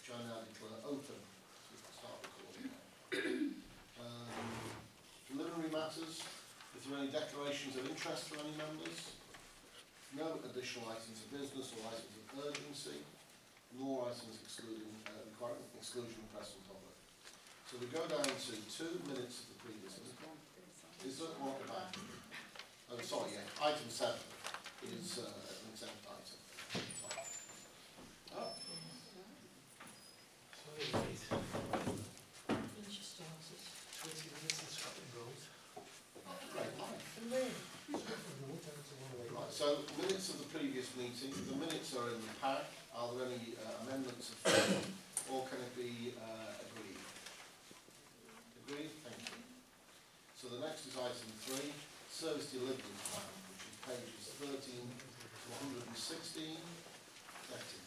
which I now declare open. So we can start recording now. Preliminary matters. If there are any declarations of interest from any members, no additional items of business or items of urgency, nor items requiring exclusion of press and public. So we go down to 2 minutes of the previous meeting. Is there one at the back? Oh, sorry, yeah. Item 7 is an exempt item. Oh. Sorry, wait. When she starts at 20 minutes in Scotland Road. Great life. And then, Scotland Road down to one way. Right, so minutes of the previous meeting. The minutes are in the pack. Are there any amendments of form, or can it be agreed? Agreed? Thank you. So the next is item 3, service delivery plan, which is pages 13 to 116. Betty.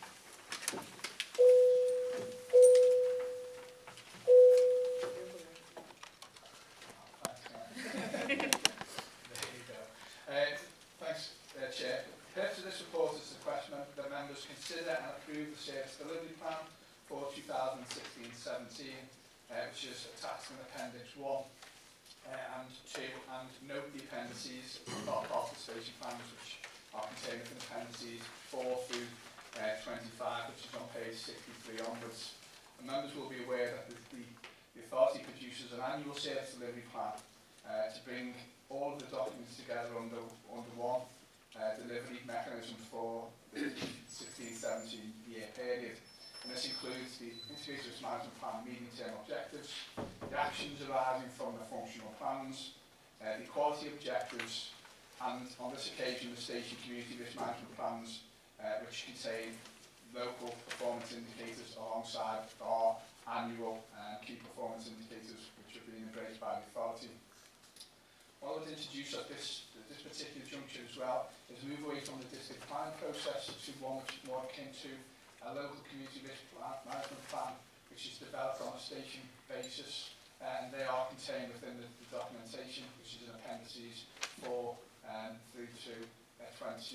Thanks, Chair. The purpose of this report is to request that members consider and approve the service delivery plan for 2016-17, which is attached in Appendix 1 and 2, and note the appendices of the station plans, which are contained in appendices 4 through 25, which is on page 63 onwards. And members will be aware that the authority produces an annual service delivery plan to bring all of the documents together under one delivery mechanism for the 16-17 year period. And this includes the integrated risk management plan medium-term objectives, the actions arising from the functional plans, the quality objectives, and on this occasion the station community risk management plans, which contain local performance indicators alongside our annual key performance indicators, which have been embraced by the authority. What I would introduce at this particular juncture as well is move away from the district planning process to one which is more akin to a local community risk management plan, which is developed on a station basis, and they are contained within the documentation, which is in appendices 4 through to 25,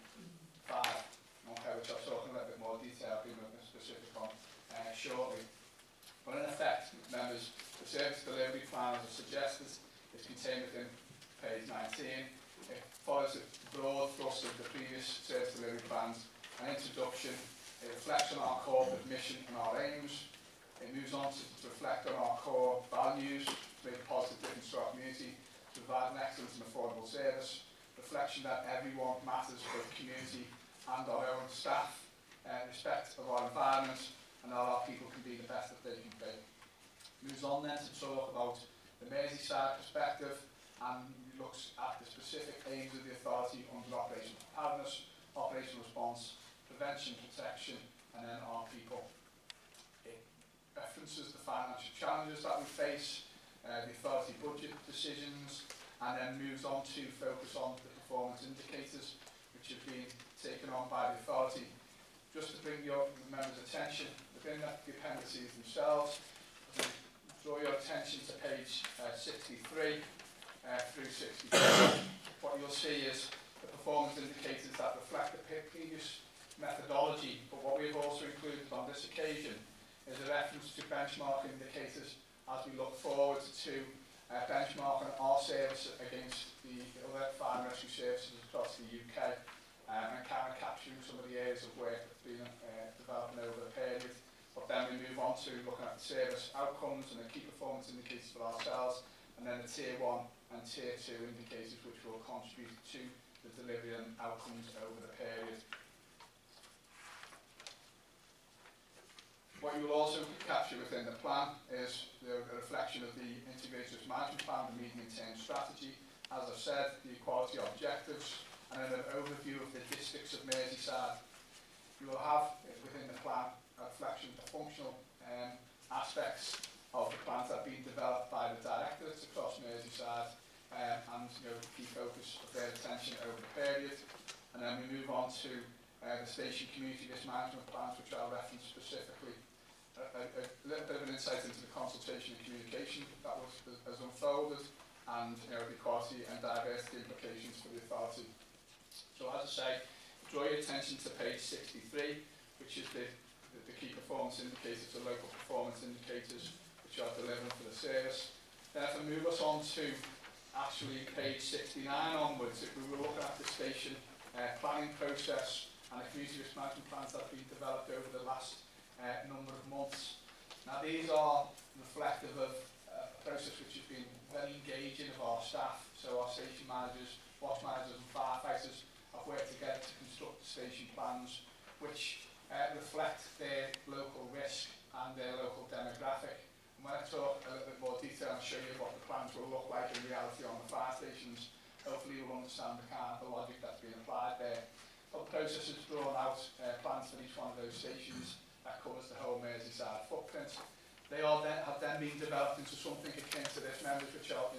okay, which I'll talk in a little bit more detail, being specific on shortly. But in effect, members, the service delivery plan, as I suggested, is contained within page 19. It follows the broad thrust of the previous service delivery plans, an introduction. It reflects on our corporate mission and our aims. It moves on to reflect on our core values, to make a positive difference to our community, to provide an excellent and affordable service, reflection that everyone matters for the community and our own staff, respect of our environment, and that our people can be the best that they can be. Moves on then to talk about the Merseyside perspective and looks at the specific aims of the authority under operational preparedness, operational response, prevention, protection, and then our people. It references the financial challenges that we face, the authority budget decisions, and then moves on to focus on the performance indicators which have been taken on by the authority. Just to bring your members' attention, within the appendices themselves, draw your attention to page 63 through 64. What you'll see is the performance indicators that reflect the previous methodology, but what we've also included on this occasion is a reference to benchmark indicators as we look forward to benchmarking our service against the other fire and rescue services across the UK, and kind of capturing some of the areas of work that's been developing over the period. But then we move on to looking at the service outcomes and the key performance indicators for ourselves, and then the Tier 1 and Tier 2 indicators which will contribute to the delivery and outcomes over the period. What you will also capture within the plan is a reflection of the integrated risk management plan, the medium-term strategy, as I've said, the equality objectives, and then an overview of the districts of Merseyside. You will have within the plan a reflection of the functional aspects of the plans that have been developed by the directorates across Merseyside, and key focus of their attention over the period. And then we move on to the station community risk management plans, which I'll reference specifically. A little bit of an insight into the consultation and communication that has unfolded, and the equality and diversity implications for the authority. So as I say, draw your attention to page 63, which is the key performance performance indicators to local performance indicators which are delivering for the service. Then if I move us on to actually page 69 onwards, we were looking at the station planning process and the community risk management plans that have been developed over the last number of months. Now these are reflective of a process which has been very engaging of our staff, so our station managers, watch managers and firefighters have worked together to construct the station plans which reflect their local risk and their local demographic. And when I talk a little bit more detail and show you what the plans will look like in reality on the fire stations, hopefully you'll understand the kind of logic that's being applied there. But the process has drawn out plans for each one of those stations that covers the whole Merseyside footprint. They are have then been developed into something akin to this, members, which are,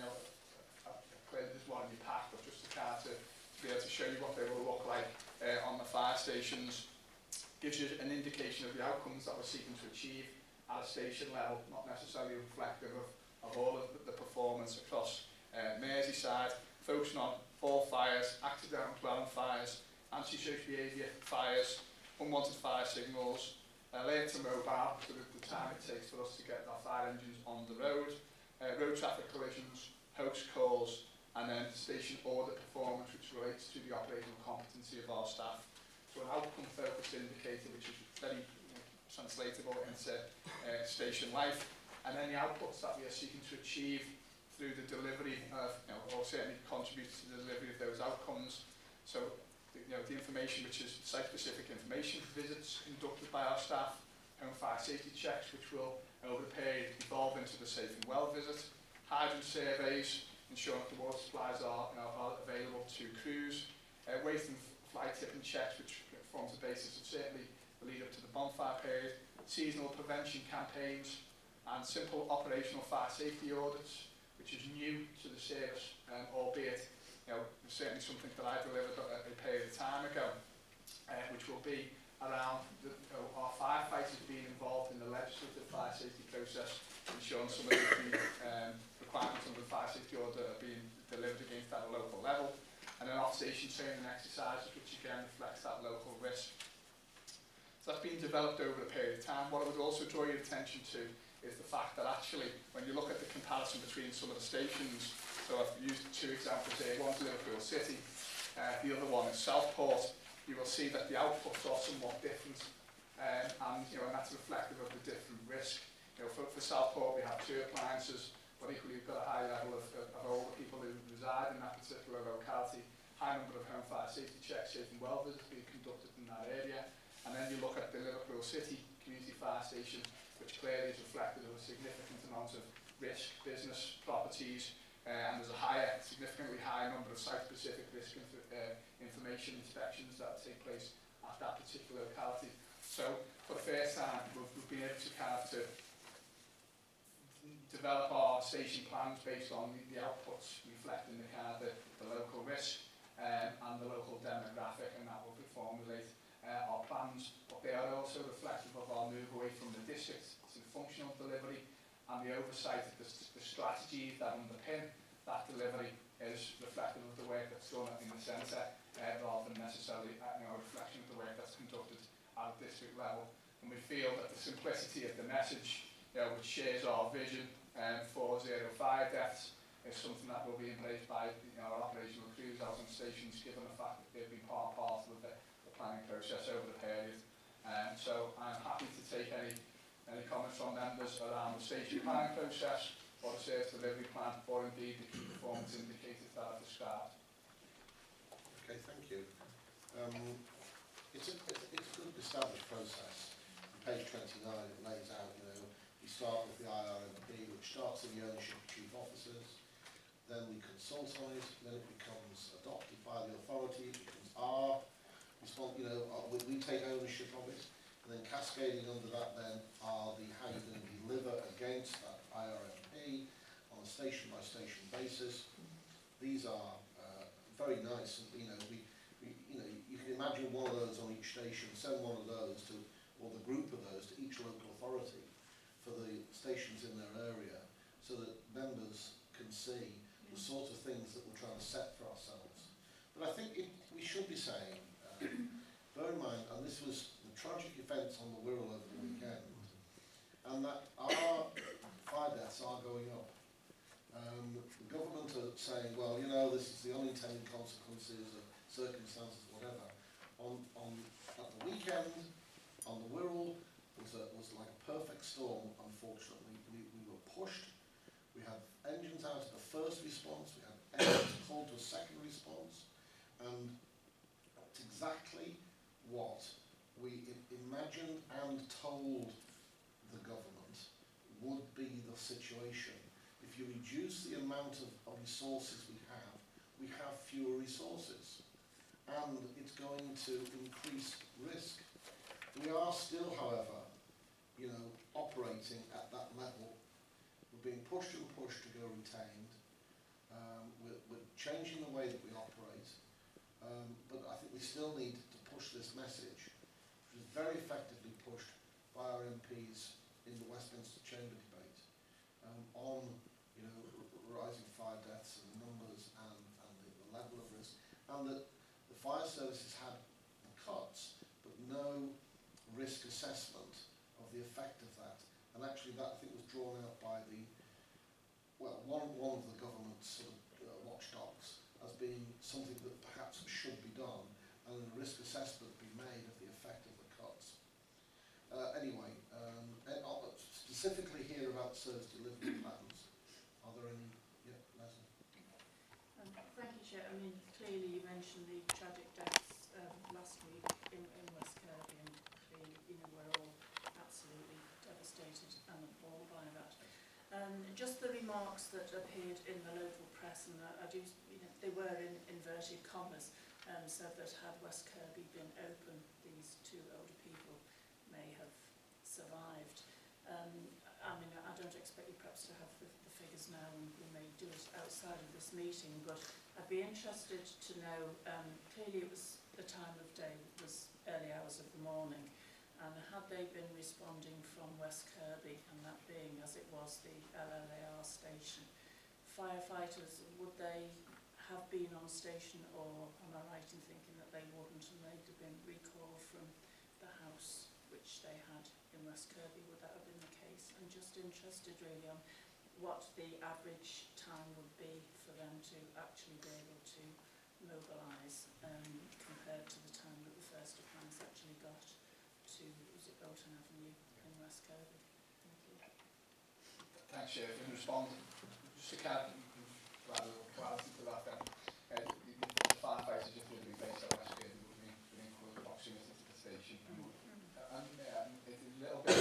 clearly there's one in your pack, but just to kind of be able to show you what they will look like on the fire stations. Gives you an indication of the outcomes that we're seeking to achieve at a station level, not necessarily reflective of all of the performance across Merseyside, focusing on all fires, accidental dwelling fires, antisocial behaviour fires, unwanted fire signals, alert to mobile, so the time it takes for us to get our fire engines on the road, road traffic collisions, hoax calls, and then station audit performance, which relates to the operational competency of our staff. So an outcome-focused indicator, which is very translatable into station life, and then the outputs that we are seeking to achieve through the delivery of, or certainly contribute to the delivery of those outcomes. So, the information which is site-specific information, visits conducted by our staff, home fire safety checks, which will, over the period, evolve into the safe and well visit, hydrant surveys, ensuring the water supplies are available to crews, waste and fly tipping checks, which forms the basis of certainly the lead up to the bonfire period, seasonal prevention campaigns, and simple operational fire safety audits, which is new to the service, albeit certainly something that I delivered a period of time ago, which will be around our firefighters being involved in the legislative fire safety process, ensuring some of the requirements under the fire safety order are being delivered against at a local level, and then off-station training exercises, which again reflects that local risk. So that's been developed over a period of time. What I would also draw your attention to is the fact that actually, when you look at the comparison between some of the stations, so I've used two examples here, one's Liverpool City, the other one is Southport, you will see that the outputs are somewhat different, and that's reflective of the different risk. For Southport we have 2 appliances, but equally we've got a high level of older people who reside in that particular locality, high number of home fire safety checks, safe and well visits being conducted in that area, and then you look at the Liverpool City community fire station, which clearly is reflective of a significant amount of risk, business, properties, and there's a significantly higher number of site-specific risk information inspections that take place at that particular locality. So, for the first time, we've been able to develop our station plans based on the outputs reflecting the local risk and the local demographic, and that will formulate our plans. But they are also reflective of our move away from the district to the functional delivery, and the oversight of the strategies that underpin that delivery is reflective of the work that's done in the centre, rather than necessarily a reflection of the work that's conducted at a district level. And we feel that the simplicity of the message, which shares our vision for zero fire deaths, is something that will be embraced by our operational crews out on stations, given the fact that they've been part of the planning process over the period. So I'm happy to take any comments from members around the station planning process, or the service delivery plan, or indeed the key performance indicators that I've described. Okay, thank you. It's a good established process. On page 29 it lays out, we start with the IRMP, which starts in the ownership of chief officers, then we consult on it, then it becomes adopted by the authority, it becomes our response, we take ownership of it, and then cascading under that then are how you're going to deliver against that IRMP on a station-by-station basis. These are very nice, and you can imagine one of those on each station, send one of those to, or the group of those to each local authority for the stations in their area, so that members can see the sort of things that we're trying to set for ourselves. But I think we should be saying, bear in mind, and this was the tragic events on the Wirral over the weekend, unintended consequences of circumstances, whatever. At the weekend, on the Wirral, was like a perfect storm, unfortunately. We were pushed. We had engines out at the first response, we had engines called to a second response, and it's exactly what we imagined and told the government would be the situation. If you reduce the amount of resources we have fewer resources, and it's going to increase risk. We are still, however, operating at that level. We're being pushed and pushed to go retained. We're changing the way that we operate, but I think we still need to push this message, which is very effectively pushed by our MPs in the Westminster Chamber debate, on rising fire deaths and numbers and the level of risk, and that the fire services had the cuts, but no risk assessment of the effect of that. And actually that, I think, was drawn out by one of the government's sort of watchdogs as being something that perhaps should be done, and a risk assessment be made of the effect of the cuts. Anyway, specifically here about service delivery plans, are there any? Yeah, Lesley. Thank you, Chair. I mean, clearly you mentioned the tragic deaths last week in West Kirby, and clearly, we're all absolutely devastated and appalled by that. Just the remarks that appeared in the local press, and I do, they were in inverted commas, said that had West Kirby been open, these two older people may have survived. I mean, I don't expect you perhaps to have the figures now, and we may do it outside of this meeting, but I'd be interested to know, clearly it was the time of day, it was early hours of the morning, and had they been responding from West Kirby, and that being, as it was, the LLAR station, firefighters, would they have been on station, or am I right in thinking that they wouldn't, and they'd have been recalled from the house which they had in West Kirby? Would that have been the case? I'm just interested really on what the average time would be for them to actually be able to mobilise, compared to the time that the first plans actually got to, was it Bolton Avenue in West Kirby? Thank you. Thanks, Sharon. In respond, just to kind of rather quality to that then, the firefighters just would be based at West Kirby within close proximity to the station. And it's a little bit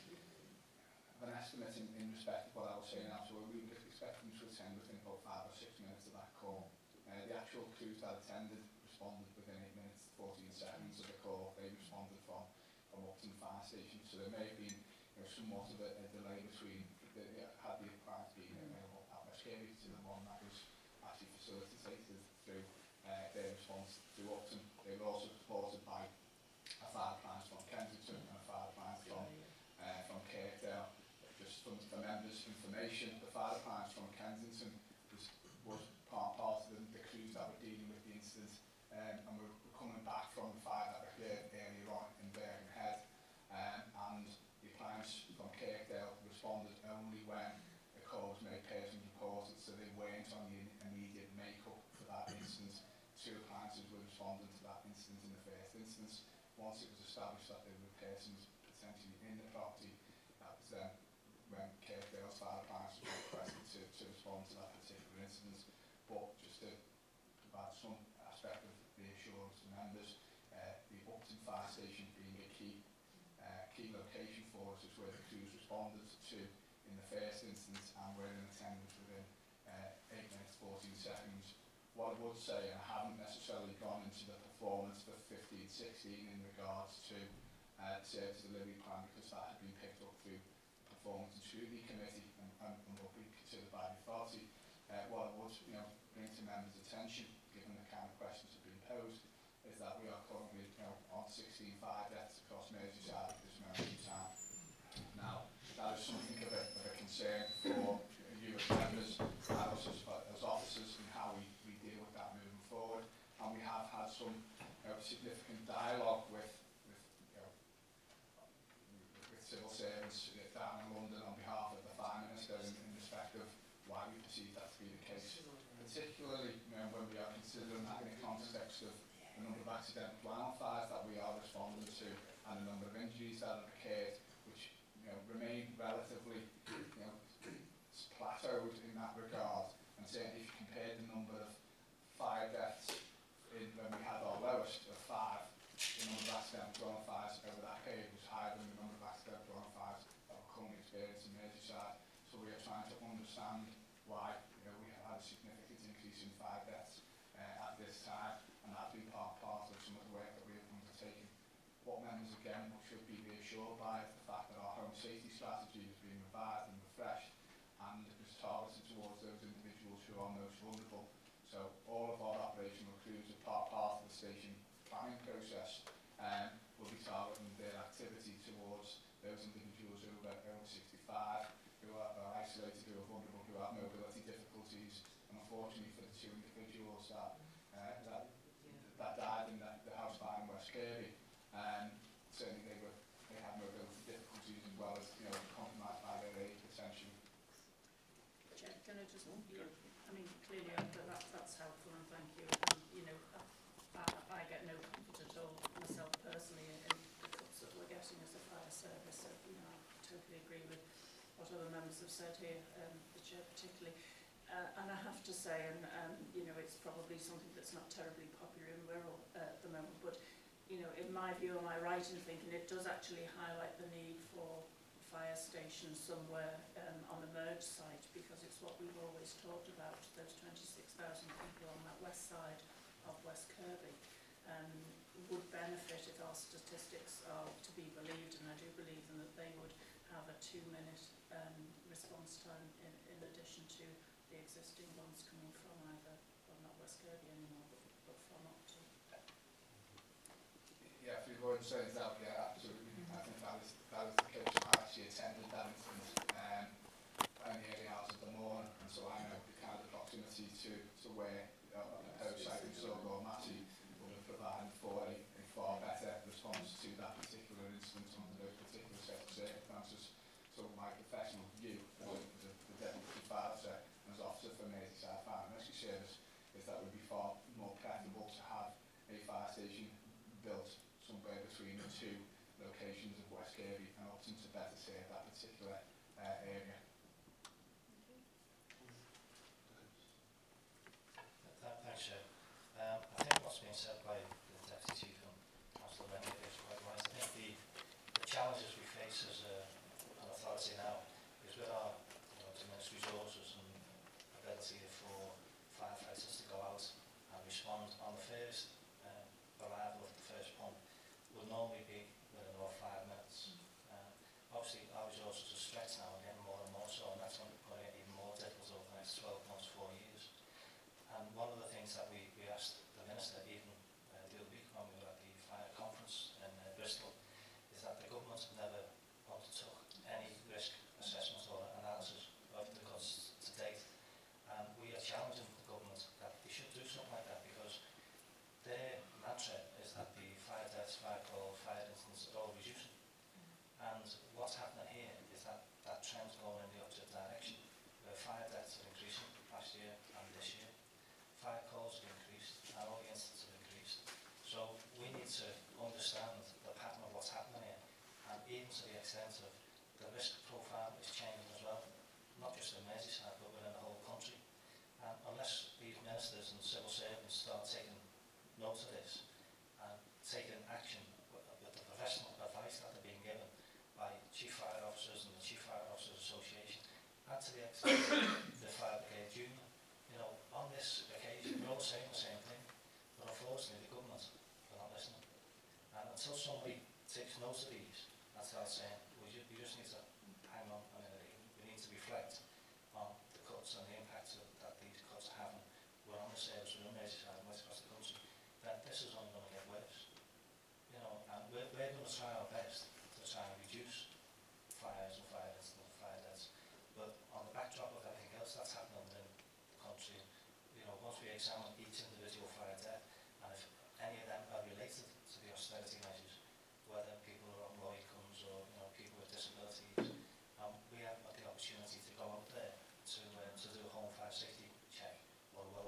of an estimate in respect of what I was saying now, so we would expect them to attend within about 5 or 6 minutes of that call. The actual crews that attended responded within 8 minutes 14 seconds of the call. They responded from Upton Fire Station, so there may have been somewhat of a delay between had the appliance been available at West Kirby to the one that was actually facilitated through their response through Upton. They were also supported by a fire appliance from Kensington and a fire appliance from Cllr. Just for members' information, the fire appliance from Kensington was part of the crews that were dealing with the incident, and we're coming back from the fire that occurred earlier on in Birkenhead, and the appliance from Cllr responded only when the call was made personally important, so they weren't on the immediate make-up for that incident. 2 appliances were responding to that incident in the first instance. Once it was established that there were persons potentially in the property, that was then when Cllr's fire appliance was requested to respond to that particular incident. But just to provide some aspect of reassurance to members, the Upton Fire Station being a key location for us is where the crews responded to in the first instance, and we're in attendance within 8 minutes 14 seconds. What I would say, and I haven't necessarily gone into the performance for 15-16 in regards to service delivery plan, because that had been picked up through the Performance and Scrutiny Committee and will be considered by the authority. What I would bring to members' attention, given the kind of questions that have been posed, is that we are currently on 16 fire deaths across Merseyside at this moment in time. Now, that is something of a concern for you as members and us as officers, and how we deal with that moving forward. And we have had some significant dialogue with civil servants down in London on behalf of the Fire Minister in respect of why we perceive that to be the case. The particularly when we are considering that in the context of the number of accidental wildfires that we are responding to and the number of injuries that have occurred, which remain relatively plateaued in that regard. And certainly if you compare the number of fire deaths when we had our lowest of 5, the number of accidental wildfires over that period was higher than the number of accidental wildfires that we're currently experiencing in Merseyside. So we are trying to understand why we have had a significant increase in fire deaths at this time, and that's been part of some of the work that we have undertaken. What members again should be reassured by is the fact that our home safety strategy has been revised and refreshed, and is targeted towards those individuals who are most vulnerable. So all of our operational crews are part of the station planning process will be targeting their activity towards those individuals who are over 65, who are isolated, who are vulnerable, who have mobility difficulties. And unfortunately for the 2 individuals that died in the house fire in West Kirby, certainly they had mobility difficulties as well as compromised by their age potentially. Chair, can I just, I mean, clearly that's helpful, and thank you. And, I get no comfort at all myself personally in the cuts that we're getting as a fire service. So, I totally agree with what other members have said here, the Chair particularly. And I have to say, and it's probably something that's not terribly popular in Wirral at the moment, but in my view, am I right in thinking it does actually highlight the need for fire stations somewhere on the Merseyside, because it's what we've always talked about, those 26,000 people on that west side of West Kirby would benefit if our statistics are to be believed, and I do believe them, that they would have a 2-minute response time in addition to the existing ones coming from either, well, not West Kirby anymore, but from up to. Yeah, if you've already said that, yeah, absolutely. I think that is the case. I actually attended that incident in the early hours of the morning, and so I know the kind of proximity to where the proposed site in Cllr Roy Gladden would have provided for a far better response to that particular incident under those particular set of circumstances. So my professional view as the Deputy Fire Officer and as Officer for Merseyside Fire and Rescue Service is that it would be far more preferable to have a fire station built somewhere between the 2 locations of West Kirby and Upton to better serve that particular area. Thanks, Chair. I think what's been said by the Deputy Chief and Councillor Rennie is quite right. I think the challenges we face as an authority now is with our diminished resources and ability for firefighters to go out and respond on the first arrival of the first pump would normally be within about 5 minutes. Obviously our resources are stretched now and getting more and more so, and that's going to get even more difficult over the next 12 months, 4 years. And one of the things that we asked the Minister even the other week when we were at the fire conference in Bristol is that the government never undertook any risk assessment or analysis of the cuts to date. And we are challenging the government that they should do something like that, because their mantra is that the fire deaths, fire calls, fire incidents are all reducing. And what's happening here is that trend's going in the opposite direction, where fire deaths are increasing last year and this year. Fire calls have increased, and all the incidents have increased. So we need to understand the pattern of what's happening here, and even to the extent of the risk profile is changing as well, not just in Merseyside but within the whole country. And unless these ministers and civil servants start taking note of this and taking action with the professional advice that they're being given by Chief Fire Officers and the Chief Fire Officers Association, and to the extent the Fire Brigade Union, on this occasion we're all saying the same thing, but unfortunately the government are not listening. And until somebody takes note of these and starts saying, we just need to hang on a minute, we need to reflect on the cuts and the impact that these cuts are having. We're on the service, we're in Merseyside and right across the country, then this is only going to get worse. And we're going to try our best to try and reduce fires and fire incidents and fire deaths, but on the backdrop of everything else that's happening in the country, once we examine each individual fire death, and if any of them are related to the austerity measures, whether people are on low incomes or people with disabilities, we have got the opportunity to go out there to do a home fire safety check or a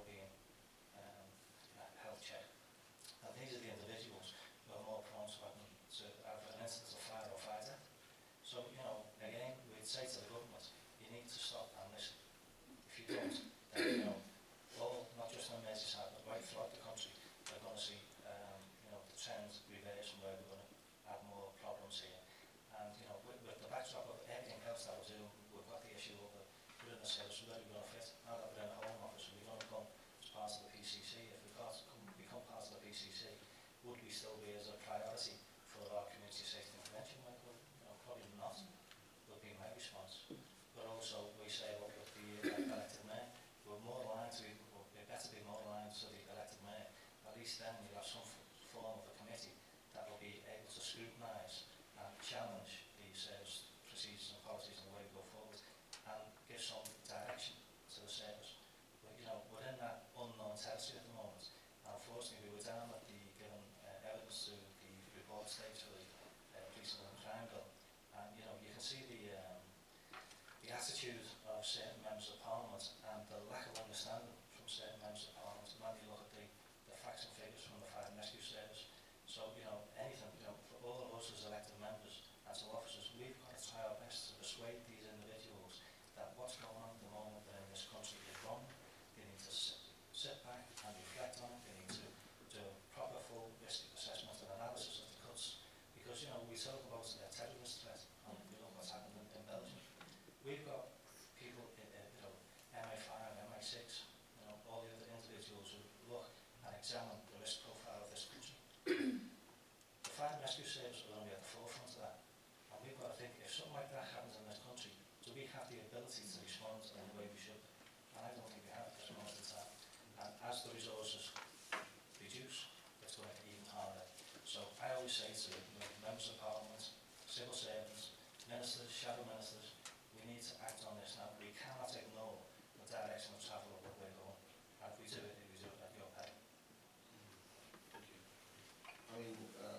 and say, "This is where we're going to fit. Now that we're in a home office, we're going to come as part of the PCC. If we become part of the PCC, would we still be as a priority for our community safety and prevention work? Well, probably not, would be my response. But also, we say, look, at the elected mayor, we're more aligned to, we better be more aligned to the elected mayor. At least then you have some form of a committee that will be able to scrutinise and challenge the service procedures and policies and the way we go forward, and give some direction to the service. But, we're in that unknown territory at the moment, and unfortunately we were down at the given evidence to the report stage for the police and crime bill, and you can see the attitude of certain members of Parliament and the lack of understanding from certain members of Parliament when you look at the facts and figures from the Fire and Rescue Service. So, anything, for all of us as elected members, as officers, we've got to try our best to persuade these individuals that what's going on at the moment in this country is wrong. They need to sit back and reflect on it. They need to do a proper full risk assessment and analysis of the cuts. Because, we talk about a terrorist threat, and what's happened in Belgium. We've got people in, MI5, MI6, all the other individuals who look and examine the risk profile of this country. The Fire and Rescue Service are going to be at the forefront of that. And we've got to think, if something like that happens in this country, do we have the ability to respond in the way we should? And I don't think we have at this moment in time. And as the resources reduce, it's going to get even harder. So I always say to members of Parliament, civil servants, ministers, shadow ministers, we need to act on this now. We cannot ignore the direction of travel of what we're going. And if we do it at your peril. Thank you. I mean,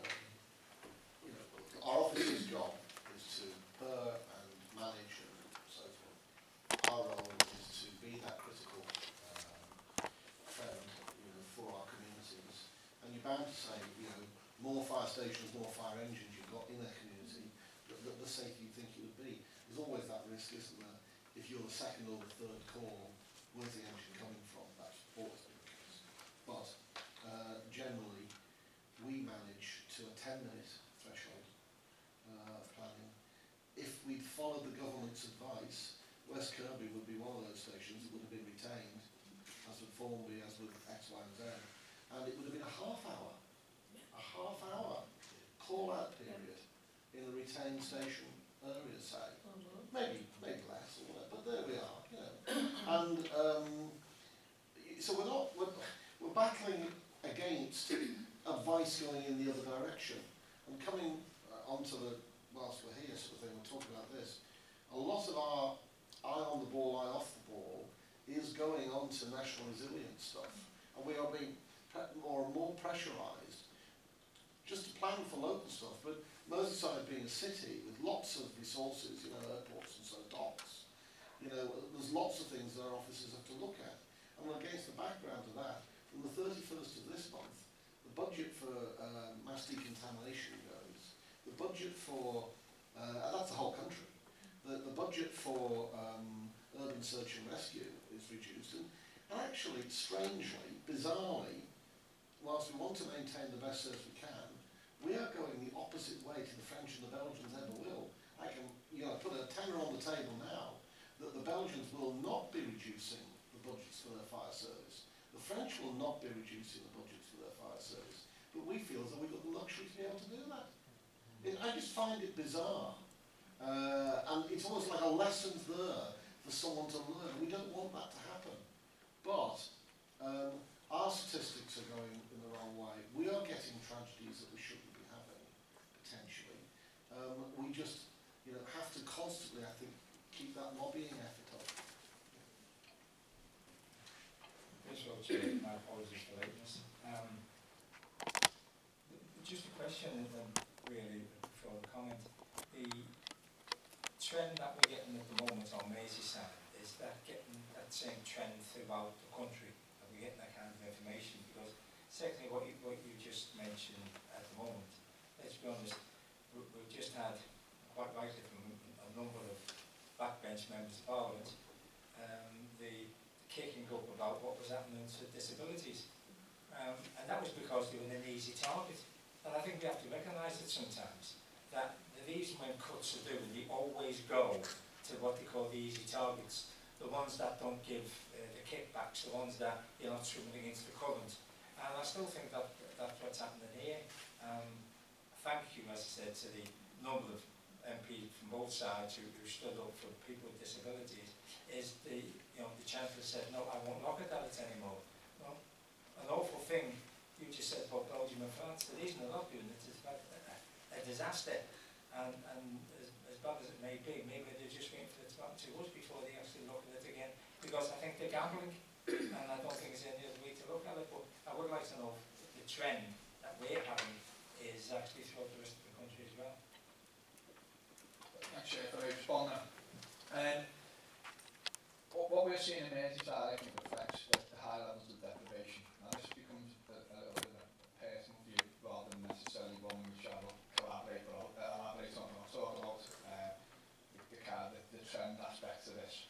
our office's job is to purr and manage and so forth. Our role is to be that critical friend, for our communities. And you're bound to say, more fire stations, more fire engines you've got in a community, the safer you think it would be. There's always that risk, isn't there? If you're the second or the third call, where's the engine coming from? That's always been the case. But generally, we manage to a 10-minute threshold of planning. If we'd followed the government's advice, West Kirby would be one of those stations that would have been retained, as would Formby, as would X, Y and Z. And it would have been a half-hour call-out period in a retained station area, say. Maybe less, or whatever, but there we are, And so we're battling against advice going in the other direction. And coming onto whilst we're here sort of thing, we're talking about this, a lot of our eye on the ball, eye off the ball is going on to national resilience stuff. And we are being more and more pressurised just to plan for local stuff, but Merseyside being a city with lots of resources, airports and so docks, there's lots of things that our officers have to look at. And against the background of that, from the 31st of this month, the budget for mass decontamination goes, the budget for, and that's the whole country, the budget for urban search and rescue is reduced, and actually, strangely, bizarrely, whilst we want to maintain the best service we can, we are going the opposite way to the French and the Belgians ever will. I can put a tenner on the table now that the Belgians will not be reducing the budgets for their fire service. The French will not be reducing the budgets for their fire service. But we feel as though we've got the luxury to be able to do that. I just find it bizarre. And it's almost like a lesson's there for someone to learn. We don't want that to happen. But our statistics are going in the wrong way. We are getting tragedies that we shouldn't be having, potentially. We just, have to constantly, I think, keep that lobbying effort up. First of all, my apologies for lateness. Just a question, really, before the comment. The trend that we're getting at the moment on Merseyside, is that getting that same trend throughout the country? Are we getting that kind of information? Because secondly, what you just mentioned at the moment, let's be honest, we've just had, quite rightly from a number of backbench members of Parliament, the kicking up about what was happening to disabilities. And that was because they were an easy target. And I think we have to recognise it sometimes, that the reason when cuts are done, they always go to what they call the easy targets. the ones that don't give the kickbacks, the ones that you're not swimming against the current. And I still think that that's what's happening here. Thank you, as I said, to the number of MPs from both sides who stood up for people with disabilities. Is the Chancellor said, no, I won't look at that anymore. Well, an awful thing you just said about Belgium and France. The reason they're not doing it is a disaster, and as bad as it may be, maybe they're just waiting for it to happen to us before they actually look at it again, because I think they're gambling, and I don't think there's any other way to look at it. But I would like to know if the trend that we're having is actually throughout the rest of the country as well. Thanks, Chair, for responding. What we're seeing in Merseyside, I think, reflects the high levels of deprivation. Now, this becomes a little bit of a personal view rather than necessarily one which I will elaborate on. I'll talk about the trend aspects of this.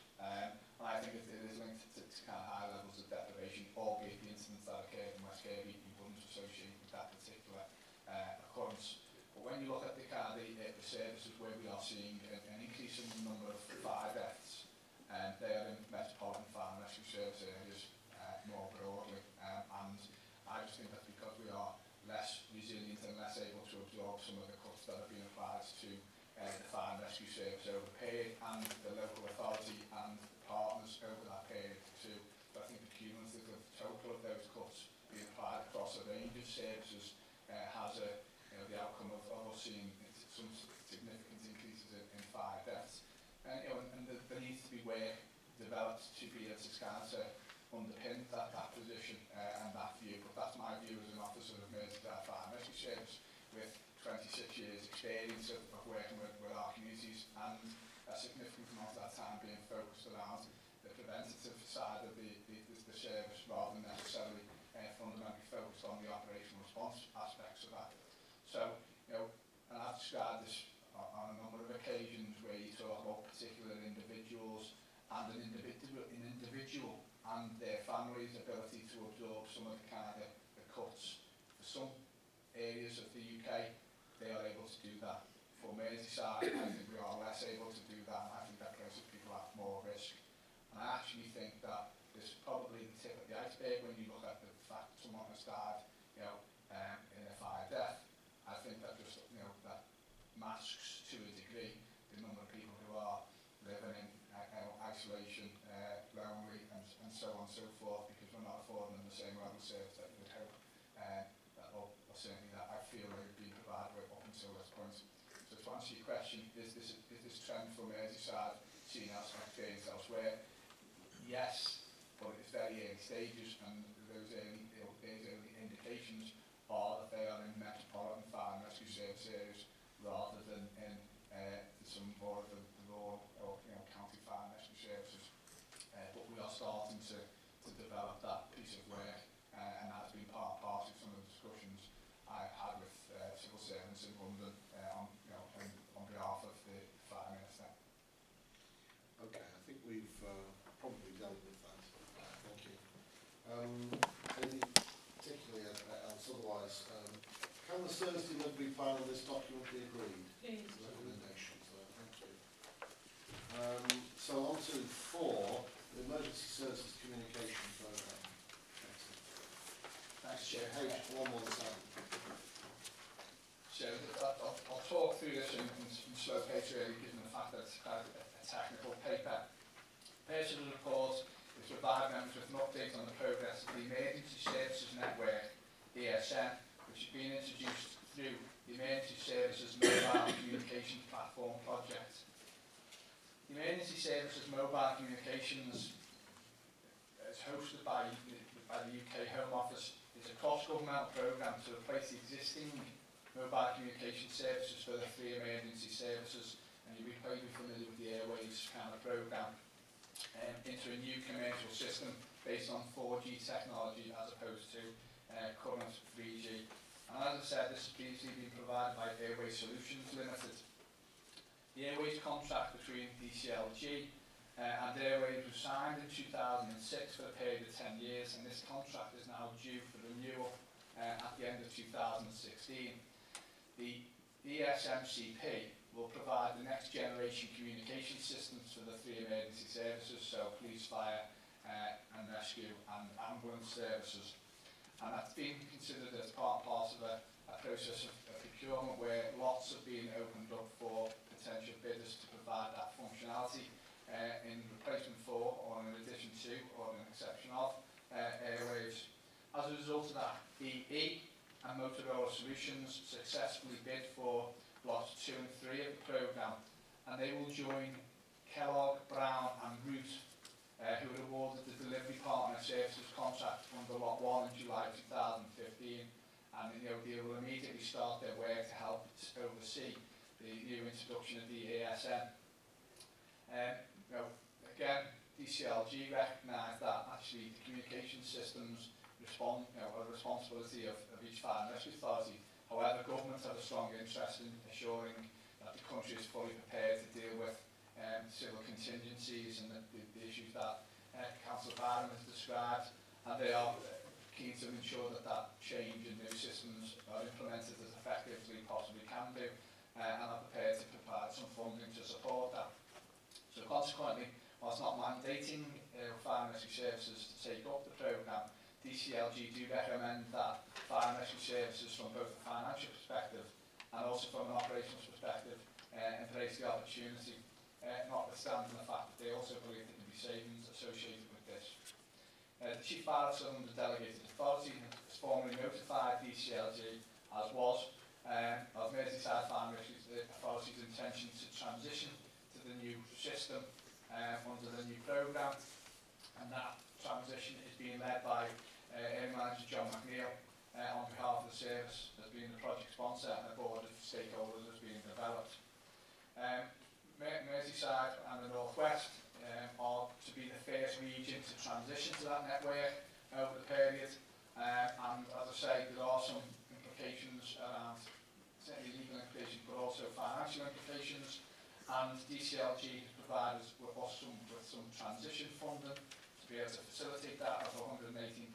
I think it is linked to kind of high levels of deprivation, albeit the incidents that occurred in West Kirby, you wouldn't associate with that particular occurrence. But when you look at the services where we are seeing an increase in the number of fire deaths, they are in metropolitan fire and rescue service areas more broadly, and I just think that's because we are less resilient and less able to absorb some of the cuts that have been applied to the fire and rescue service over the period, and the local authority and the partners over that period too. But I think the cumulative total of those cuts being applied across a range of services has the outcome of us seeing some significant increases in fire deaths. And there needs to be work developed to be able to underpin that position and that view. But that's my view as an officer of Merseyside Fire and Rescue Service with 26 years experience of working with our communities, and a significant amount of that time being focused around the preventative side of the service rather than necessarily fundamentally focused on the operational response aspects of that. So, and I've described this on a number of occasions where you talk about particular individuals and an individual and their family's ability to absorb some of the cuts. For some areas of the UK, they are able to do that. For Merseyside, I think we are less able to do that, and I think that places people at more risk. And I actually think that this is probably the tip of the iceberg when you look at the fact that someone has died, in a fire death. I think that just, that masks to a degree the number of people who are living in isolation, lonely, and so on and so forth, because we're not affording them the same level of service that you would hope or certainly that I feel they've been provided with up until this point. So to answer your question, is this trend from Merseyside seen as experienced elsewhere? Yes, but it's very early stages, and those early indications are that they are in metropolitan fire and rescue service areas rather than in some more of the rural or county fire and rescue services. But we are starting to develop that piece of work, and that's been part of some of the discussions I've had with civil servants in London on behalf of the Fire Minister. Okay, I think we've probably dealt with that. Thank you. Anything particularly else? Otherwise, can the service delivery plan on this document be agreed? Please. Recommendations. Thank you. So on to 4, the Emergency Services Communication Programme. Thanks, Chair. H117. So I'll talk through this in slow pace, really, given the fact that it's kind of a technical paper. Purpose of the report is to provide members with an update on the progress of the Emergency Services Network, ESN, which has been introduced through the Emergency Services Mobile Communications Platform project. The Emergency Services Mobile Communications is hosted by the UK Home Office. It's a cross-governmental programme to replace the existing mobile communication services for the 3 emergency services, and you'll be probably familiar with the Airways kind of programme, into a new commercial system based on 4G technology as opposed to current 3G. And as I said, this has previously been provided by Airways Solutions Limited. The Airways contract between DCLG and Airways was signed in 2006 for a period of 10 years, and this contract is now due for renewal at the end of 2016. The ESMCP will provide the next generation communication communication systems for the 3 emergency services, so police, fire and rescue and ambulance services. And that's been considered as part of a process of procurement where lots have been opened up for potential bidders to provide that functionality in replacement for, or in addition to, or in exception of Ayres. As a result of that, EE and Motorola Solutions successfully bid for lots 2 and 3 of the programme, and they will join Cllr, Brown and Root, who were awarded the delivery partner services contract under Lot 1 in July 2015, and they will immediately start their work to help oversee the new introduction of the ASN. Again, DCLG recognised that actually the communication systems are a responsibility of each fire and rescue authority. However, government have a strong interest in assuring that the country is fully prepared to deal with civil contingencies and the issues that Councillor Byrom has described, and they are keen to ensure that change in new systems are implemented as effectively possibly can do, and are prepared to provide some funding to support that. So consequently, whilst not mandating fire and rescue services to take up the programme, DCLG do recommend that fire and rescue services from both a financial perspective and also from an operational perspective embrace the opportunity, notwithstanding the fact that they also believe there can be savings associated with this. The Chief Fire Officer under the Delegated Authority has formally notified DCLG, as was, of Merseyside Fire and Rescue Authority's intention to transition to the new system under the new programme, and that transition is being led by Area Manager John McNeil on behalf of the service as being the project sponsor, and a board of stakeholders as being developed. Merseyside and the North West are to be the first region to transition to that network over the period, and as I say, there are some implications around, certainly legal implications, but also financial implications, and DCLG has provided us with some transition funding to be able to facilitate that of £118,000,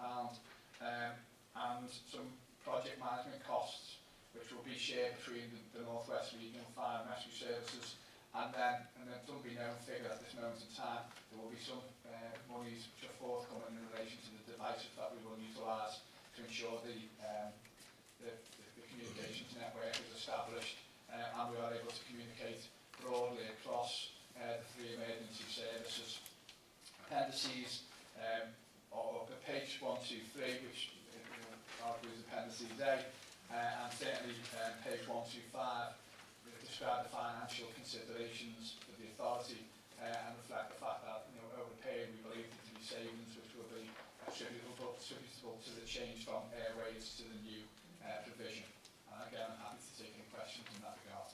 and some project management costs which will be shared between the North West Regional Fire and Rescue Services, and then unbeknown figure at this moment in time, there will be some monies which are forthcoming in relation to the devices that we will utilise to ensure the communications network is established, and we are able to communicate broadly across the 3 emergency services. Appendices or page 1, 2, 3, which arguably is appendices A, and certainly page 1, 2, 5 describe the financial considerations for the authority and reflect the fact that over the period we believe there to be savings which will be attributable to the change from Airways to the new provision. And again, I'm happy to take any questions in that regard.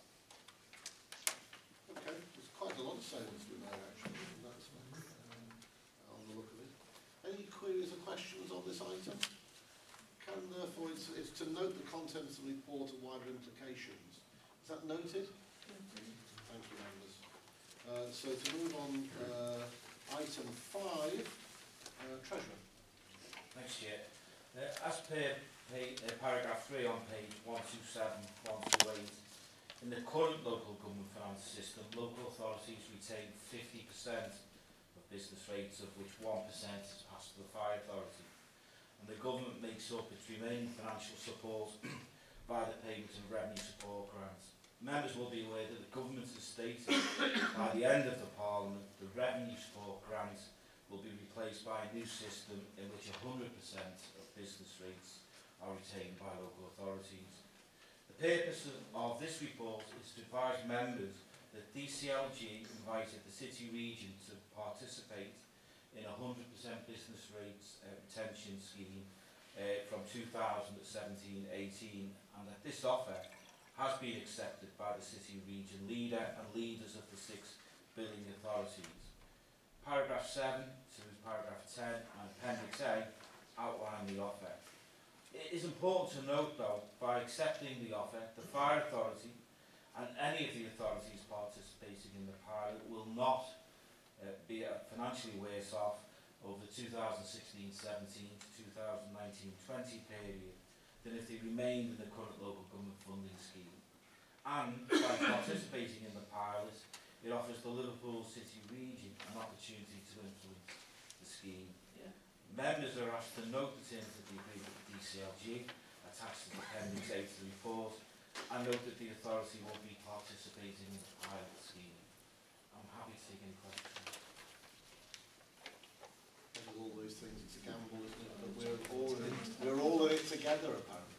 Okay, there's quite a lot of savings we made actually in that respect, on the look of it. Any queries or questions on this item? Can therefore it's to note the contents of the report and wider implications. Is that noted? Thank you, members. So to move on, item 5, Treasurer. Thanks, Chair. As per paragraph 3 on page 127, 128, in the current local government finance system, local authorities retain 50% of business rates, of which 1% is passed to the fire authority, and the government makes up its remaining financial support by the payment of revenue support grants. Members will be aware that the government has stated by the end of the Parliament the revenue support grants will be replaced by a new system in which 100% of business rates are retained by local authorities. The purpose of this report is to advise members that DCLG invited the City Region to participate in a 100% business rates retention scheme from 2017-18, and that this offer has been accepted by the City Region leader and leaders of the 6 billing authorities. Paragraph 7 to paragraph 10 and Appendix A outline the offer. It is important to note, though, by accepting the offer, the Fire Authority and any of the authorities participating in the pilot will not be financially worse off over the 2016-17 to 2019-20 period than if they remained in the current local government funding scheme. And by participating in the pilot, it offers the Liverpool City region an opportunity to influence the scheme. Yeah. Members are asked to note the terms of the agreement with DCLG attached to the Appendix A to the report, and note that the authority will be participating in the pilot scheme. I'm happy to take any questions. With all those things, it's a gamble, isn't it? But we're all in it together, apparently.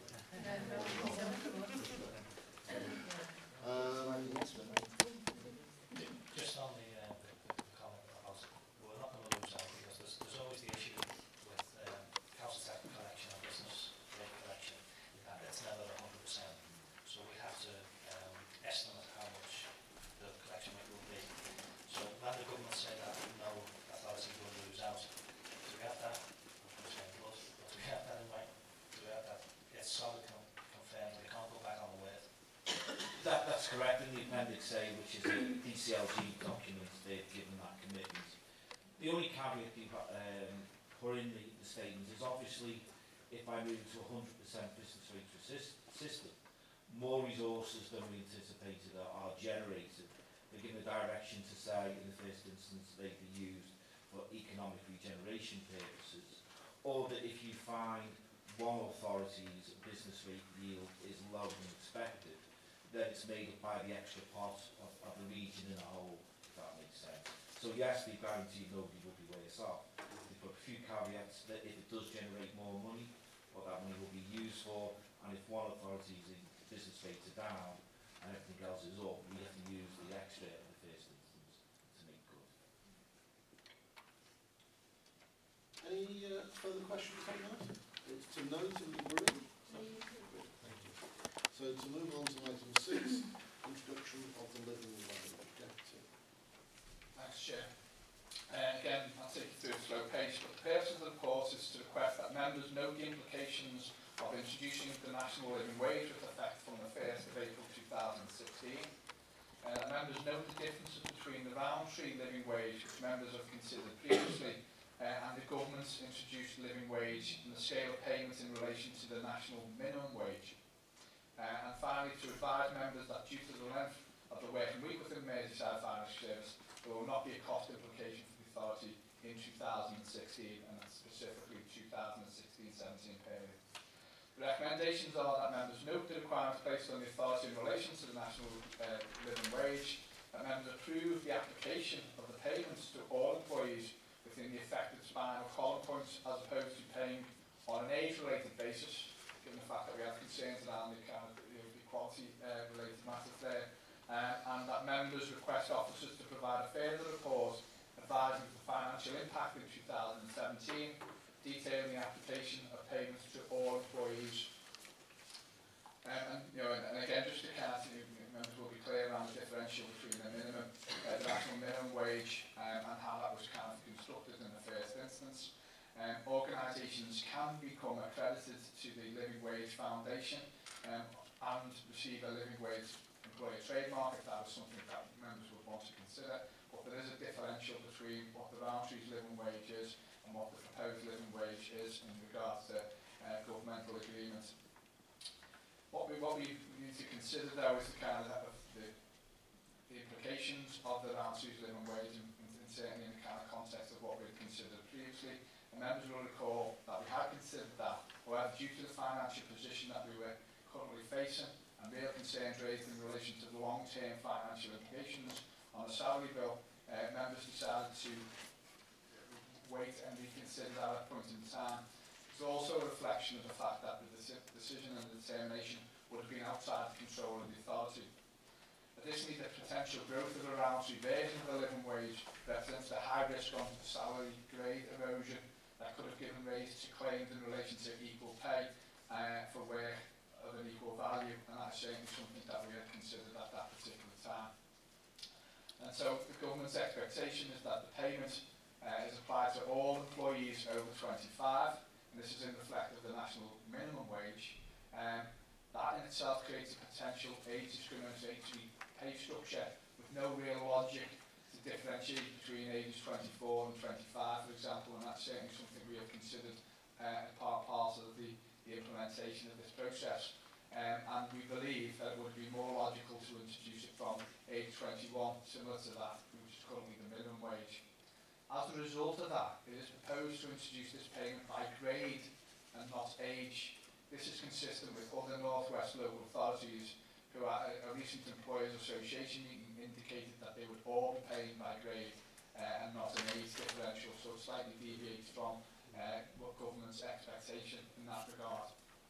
Just on the comment about, we're not going to lose out because there's always the issue with council tax collection and business rate collection, and it's never 100%. So we have to estimate how much the collection rate will be. So when the government say that no authority will lose out, do we have that? I'm saying plus, but do we have that in mind? Do we have that? It's solid confirmed, we can't go back on the word. That's correct. In the Appendix A, which is a DCLG document, they've given that commitment. The only caveat you've put in the statement is obviously if I move to 100% business rate system, more resources than we anticipated are generated. They're given a direction to say, in the first instance, they be used for economic regeneration purposes, or that if you find one authority's business rate yield is lower than expected, then it's made up by the extra pot of the region in a whole, if that makes sense. So yes, they guarantee nobody will be worse off. They've got a few caveats that if it does generate more money, what that money will be used for, and if one authority's business rates are down and everything else is up, we have to use the extra in the first instance to make good. Any further questions on that? It's to note and agree. So to move on to item 6, introduction of the living wage. Deputy. Thanks, Chair. Again, I'll take you through a slow pace, but the purpose of the report is to request that members note the implications of introducing the national living wage with effect from the 1st of April 2016. Members note the differences between the round-tree living wage, which members have considered previously, and the government's introduced living wage and the scale of payments in relation to the national minimum wage. And finally, to advise members that due to the length of the working week within Merseyside Irish Service, there will not be a cost implication for the authority in 2016, and that's specifically 2016-17 period. The recommendations are that members note the requirements placed on the authority in relation to the national living wage, that members approve the application of the payments to all employees within the affected spinal column points as opposed to paying on an age-related basis, given the fact that we have concerns around the kind of equality related matters there, and that members request officers to provide a further report advising of the financial impact in 2017, detailing the application of payments to all employees. And again, just to kind of, members will be clear around the differential between the minimum, the national minimum wage, and how that was kind of constructed in the first instance. Organisations can become accredited to the Living Wage Foundation and receive a living wage employer trademark if that was something that members would want to consider. But there is a differential between what the Roundtree's living wage is and what the proposed living wage is in regards to governmental agreements. What we need to consider though is the kind of the implications of the Roundtree's living wage, and certainly in the kind of context of what we had considered previously. And members will recall that we had considered that, however, due to the financial position that we were currently facing and real concerns raised in relation to the long-term financial implications on the salary bill, members decided to wait and reconsider that at a point in time. It's also a reflection of the fact that the decision and the determination would have been outside the control of the authority. Additionally, the potential growth of a round-tree version of the living wage represents a high risk on salary grade erosion that could have given rise to claims in relation to equal pay for work of an equal value, and that's certainly something that we had considered at that particular time. And so the government's expectation is that the payment is applied to all employees over 25, and this is in reflect of the national minimum wage. That in itself creates a potential age discriminatory pay structure with no real logic to differentiate between ages 24 and 25, for example, and that's certainly something we have considered as part of the implementation of this process. And we believe that it would be more logical to introduce it from age 21, similar to that, which is currently the minimum wage. As a result of that, it is proposed to introduce this payment by grade and not age. This is consistent with other North West local authorities who, at a recent Employers Association meeting, indicated that they would all be paying by grade and not an age differential, so it slightly deviates from what government's expectation in that regard.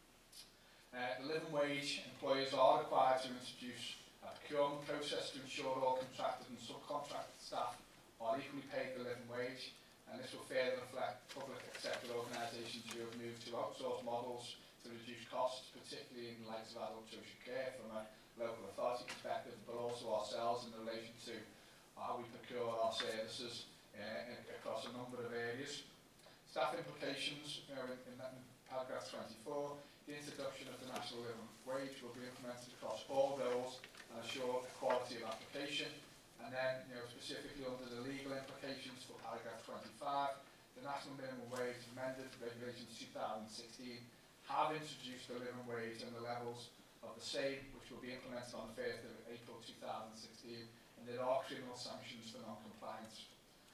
The living wage, employers are required to introduce a procurement process to ensure all contracted and subcontracted staff are equally paid the living wage, and this will further reflect public sector organisations who have moved to outsource models to reduce costs, particularly in the light of adult social care from a local authority perspective, but also ourselves in relation to how we procure our services across a number of areas. Staff implications, in paragraph 24, the introduction of the national living wage will be implemented across all roles and assure equality of application. And then, specifically under the legal implications for paragraph 25, the national minimum wage amended regulations 2016 have introduced the living wage and the levels of the same, which will be implemented on the 1st of April 2016, and there are criminal sanctions for non-compliance.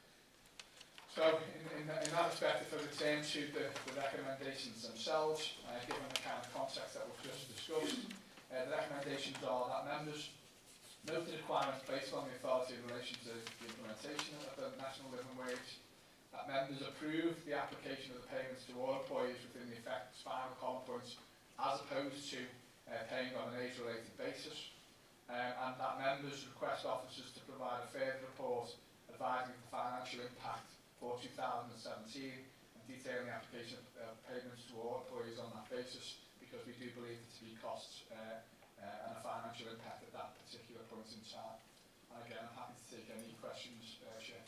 So, in that respect, if I return to the recommendations themselves, given the kind of context that we've just discussed, the recommendations are that members note the requirements placed on the authority in relation to the implementation of the national living wage, that members approve the application of the payments to all employees within the effective spinal column points as opposed to paying on an age-related basis, and that members request officers to provide a further report advising the financial impact for 2017 and detailing the application of payments to all employees on that basis, because we do believe it to be costs and a financial impact at that particular point in time. And again, I'm happy to take any questions, Chair.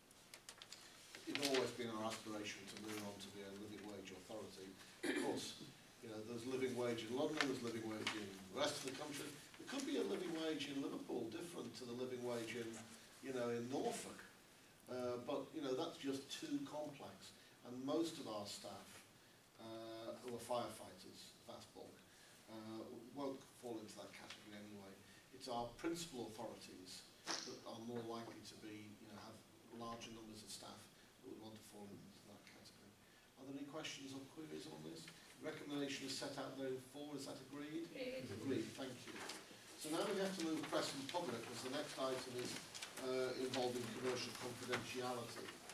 It's always been our aspiration to move on to be a living wage authority. Of course, there's living wage in London, there's living wage in the rest of the country. There could be a living wage in Liverpool different to the living wage in Norfolk. But that's just too complex. And most of our staff who are firefighters, vast bulk, won't fall into that category anyway. It's our principal authorities that are more likely to be, have larger numbers of staff who would want to fall into that category. Are there any questions or queries on this? The recommendation is set out there in 4. Is that agreed? Agreed. Thank you. So now we have to move press and public, because the next item is involving commercial confidentiality.